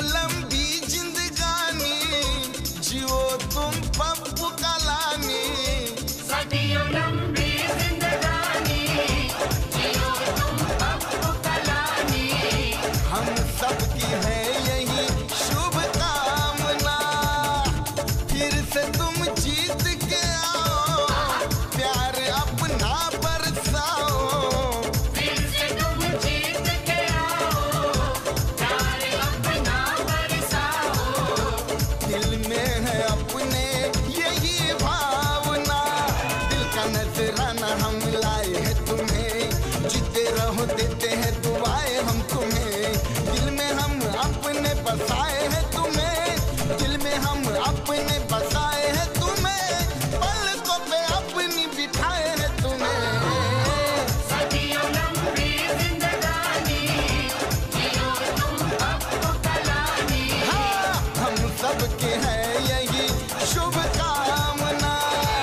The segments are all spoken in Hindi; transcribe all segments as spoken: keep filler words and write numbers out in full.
लंबी जिंदगानी, जियो तुम पप्पू कलानी। सदियों लंबी जिंदगानी, जियो तुम पप्पू कलानी। हम सबकी है यही शुभ कामना, फिर से तुम जीत के आओ, प्यार अपना बरसाओ। फिर से तुम जीत के आओ, प्यार अपना बरसाओ। दिल में है अपने यही भावना, दिल का नजराना हम लाए हैं तुम्हें, जीते रहो देते हैं दुआएं हम तुम्हें। दिल में हम अपने बसाए हैं तुम्हें, दिल में हम अपने बसाए हैं तुम्हें, पलकों पे अपनी बिठाए हैं तुम्हें। सदियों लंबी जिंदगानी, जियो तुम पप्पू कलानी। हाँ, हम सबके हैं यही शुभ कामना।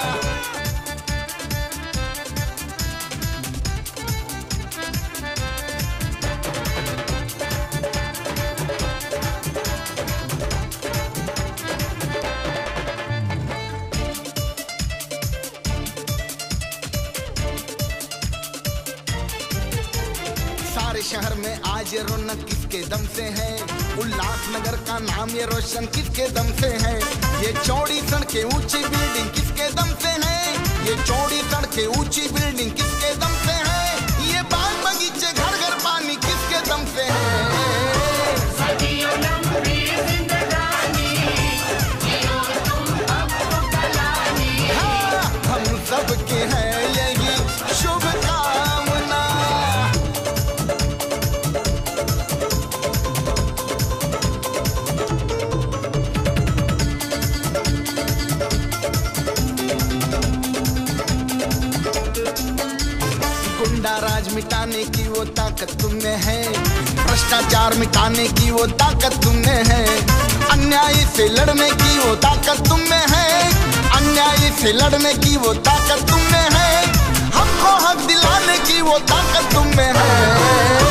सारे शहर में आज ये रौनक किसके दम से है, उल्लासनगर का नाम ये रोशन किसके दम से है। ये चौड़ी सड़कें ऊंची बिल्डिंग किसके दम से है, ये चौड़ी सड़कें ऊंची बिल्डिंग किसके दम से है, ये बाग बगीचे घर घर पानी किसके दम से है। सदियों लंबी जिंदगानी, जियो तुम पप्पू कलानी। हाँ, हम सबके हैं यही शुभ कामना। गुंडा राज मिटाने की वो ताकत तुम में है, भ्रष्टाचार मिटाने की वो ताकत तुम में है, अन्याय से लड़ने की वो ताकत तुम में है, अन्याय से लड़ने की वो ताकत तुम में है, हमको हक दिलाने की वो ताकत तुम में है।